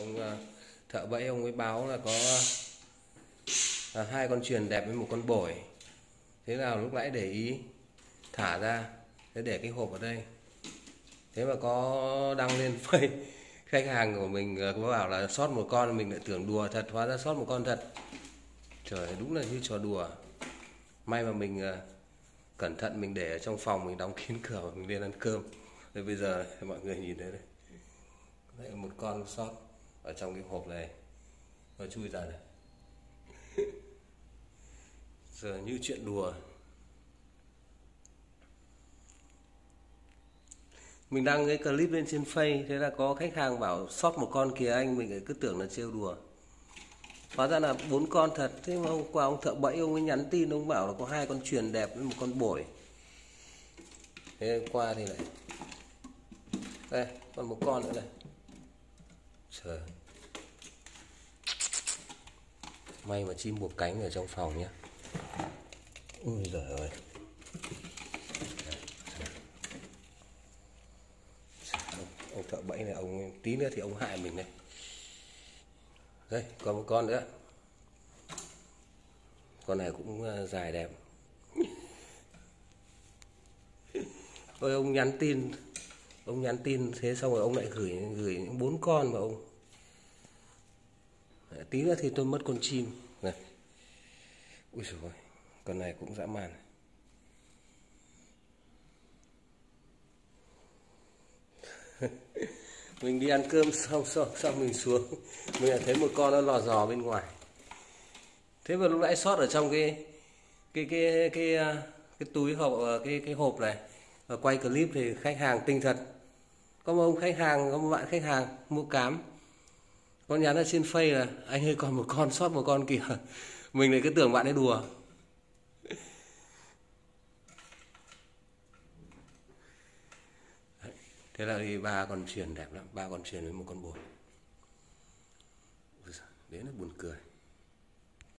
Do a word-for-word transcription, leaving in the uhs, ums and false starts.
Ông thợ bẫy ông ấy báo là có à, hai con chuyền đẹp với một con bổi. Thế nào lúc nãy để ý thả ra, thế để cái hộp ở đây. Thế mà có đăng lên Facebook, khách hàng của mình có bảo là sót một con, mình lại tưởng đùa thật, hóa ra sót một con thật. Trời, đúng là như trò đùa. May mà mình cẩn thận, mình để ở trong phòng, mình đóng kín cửa và mình lên ăn cơm. Thế bây giờ mọi người nhìn thấy đây, đây là một con sót ở trong cái hộp này, nó chui ra này. Giờ như chuyện đùa. Mình đăng cái clip lên trên Facebook, thế là có khách hàng bảo sót một con kìa anh, mình cứ tưởng là trêu đùa. Hóa ra là bốn con thật. Thế mà hôm qua ông thợ bẫy ông ấy nhắn tin, ông bảo là có hai con chuyền đẹp với một con bổi. Thế hôm qua thì lại đây, còn một con nữa này. Trời, may mà chim buộc cánh ở trong phòng nhé. Ui giời ơi, ông thợ bẫy này, ông tí nữa thì ông hại mình này. Đây còn một con nữa, con này cũng dài đẹp. Ôi ông nhắn tin, ông nhắn tin thế xong rồi ông lại gửi gửi những bốn con mà ông. Tí nữa thì tôi mất con chim này. Ui giời ơi, con này cũng dã man. Mình đi ăn cơm xong xong xong mình xuống, mình lại thấy một con nó lò dò bên ngoài. Thế mà lúc nãy sót ở trong cái cái cái cái cái, cái túi hộp, cái cái hộp này, và quay clip thì khách hàng tinh thật. Có một ông khách hàng, có một bạn khách hàng mua cám, có nhắn ở trên Facebook là anh ơi còn một con, sót một con kìa. Mình lại cứ tưởng bạn ấy đùa. Thế là đi ba con chuyền đẹp lắm, ba con chuyền với một con bồ. Đấy là buồn cười.